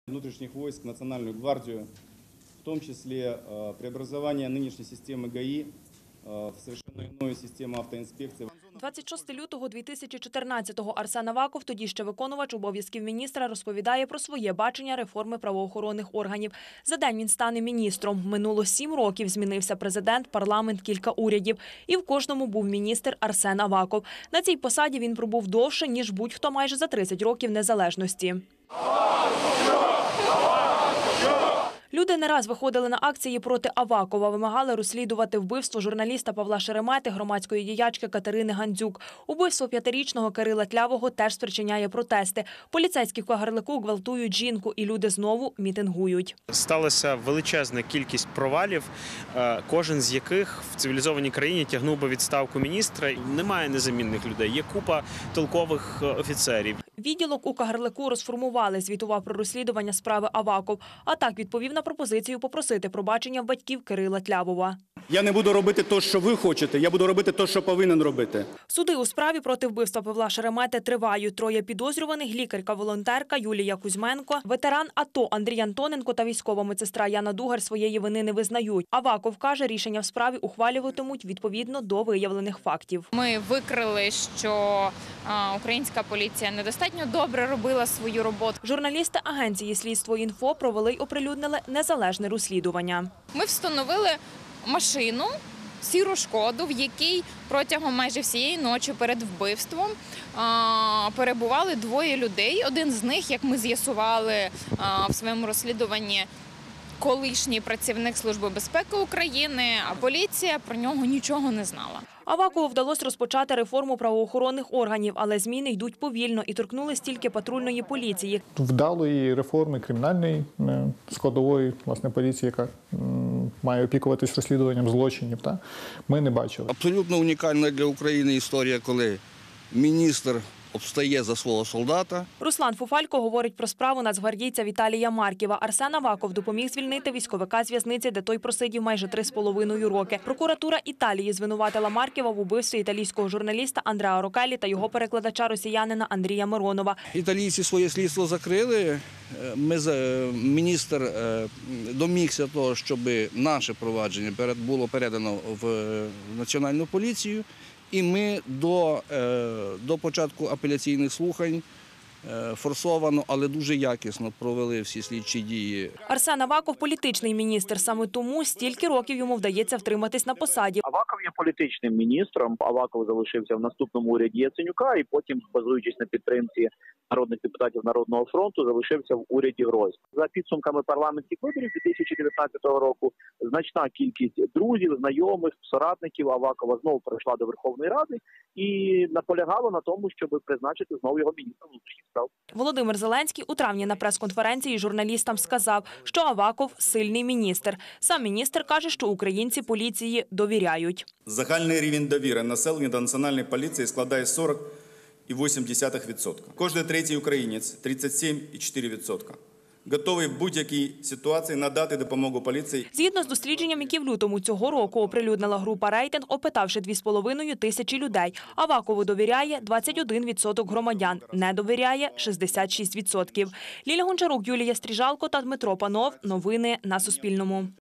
Внутренних войск, Национальную гвардию, в том числе преобразование нынешней системы ГАИ в совершенно иную систему автоинспекции. 26 лютого 2014-го Арсен Аваков, тоді ще виконувач обов'язків міністра, розповідає про своє бачення реформи правоохоронних органів. За день він стане міністром. Минуло 7 років, змінився президент, парламент, кілька урядів. І в кожному був міністр Арсен Аваков. На цій посаді він пробув довше, ніж будь-хто майже за 30 років незалежності. Люди не раз виходили на акції проти Авакова, вимагали розслідувати вбивство журналіста Павла Шеремети, громадської діячки Катерини Гандзюк. Убивство 5-річного Кирила Тлявого теж спричиняє протести. Поліцейські в Кагарлику гвалтують жінку, і люди знову мітингують. Сталася величезна кількість провалів, кожен з яких в цивілізованій країні тягнув би відставку міністра. Немає незамінних людей, є купа толкових офіцерів. Відділок у Кагарлику розформували, звітував про розслідування справи Аваков. А так відповів на пропозицію попросити пробачення в батьків Кирила Тлявова. Я не буду робити те, що ви хочете, я буду робити те, що повинен робити. Суди у справі проти вбивства Павла Шеремети тривають. 3 підозрюваних – лікарка-волонтерка Юлія Кузьменко, ветеран АТО Андрій Антоненко та військова медсестра Яна Дугар своєї вини не визнають. Аваков каже, рішення в справі ухвалюватимуть відповідно до виявлених фактів. Ми викрили, що українська поліція недостатньо добре робила свою роботу. Журналісти агенції «Слідство.Інфо» провели й оприлюднили незалежне розслідування. Ми встановили машину «Сіру Шкоду», в якій протягом майже всієї ночі перед вбивством перебували 2 людей. Один з них, як ми з'ясували в своєму розслідуванні, колишній працівник Служби безпеки України, а поліція про нього нічого не знала. Авакову вдалося розпочати реформу правоохоронних органів, але зміни йдуть повільно і торкнулись тільки патрульної поліції. Вдалої реформи кримінальної складової, власне, поліції, яка має опікуватись розслідуванням злочинів, ми не бачили. Абсолютно унікальна для України історія, коли міністр обстає за свого солдата. Руслан Фуфалько говорить про справу нацгвардійця Віталія Марківа. Арсен Аваков допоміг звільнити військовика з в'язниці, де той просидів майже 3,5 роки. Прокуратура Італії звинуватила Марківа в убивстві італійського журналіста Андреа Рокеллі та його перекладача-росіянина Андрія Миронова. Італійці своє слідство закрили. Міністр домігся того, щоб наше провадження було передано в Національну поліцію. І ми до початку апеляційних слухань форсовано, але дуже якісно провели всі слідчі дії. Арсен Аваков – політичний міністр. Саме тому стільки років йому вдається втриматись на посаді. Аваков є політичним міністром. Аваков залишився в наступному уряді Яценюка і потім, базуючись на підтримці народних депутатів Народного фронту, залишився в уряді Гройсмана. За підсумками парламентських виборів 2019 року значна кількість друзів, знайомих, соратників Авакова знову перейшла до Верховної Ради і наполягала на тому, щоб призначити знову його міністром внутрішніх справ. Володимир Зеленський у травні на прес-конференції журналістам сказав, що Аваков – сильний міністр. Сам міністр каже, що українці поліції довіряють. Загальний рівень довіри населення до національної поліції складає 40,8%. Кожний третій українець – 37,4%. Готовий в будь-якій ситуації надати допомогу поліції. Згідно з дослідженням, які в лютому цього року оприлюднила група «Рейтинг», опитавши 2,5 тисячі людей, Авакову довіряє 21% громадян, не довіряє 66%. Ліля Гончарук, Юлія Стріжалко та Дмитро Панов. Новини на Суспільному.